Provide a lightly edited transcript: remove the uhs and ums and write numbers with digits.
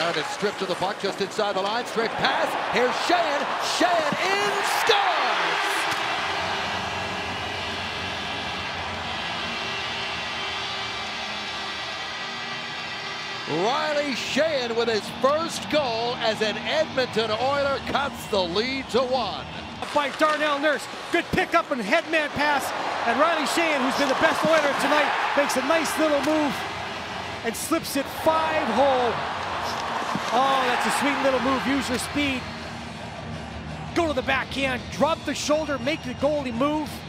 Sheahan is stripped to the puck just inside the line. Straight pass. Here's Sheahan. Sheahan in, scores! Riley Sheahan with his first goal as an Edmonton Oiler cuts the lead to 1. By Darnell Nurse. Good pickup and headman pass. And Riley Sheahan, who's been the best Oiler tonight, makes a nice little move and slips it 5-hole. Oh, that's a sweet little move. Use your speed. Go to the backhand, drop the shoulder, make the goalie move.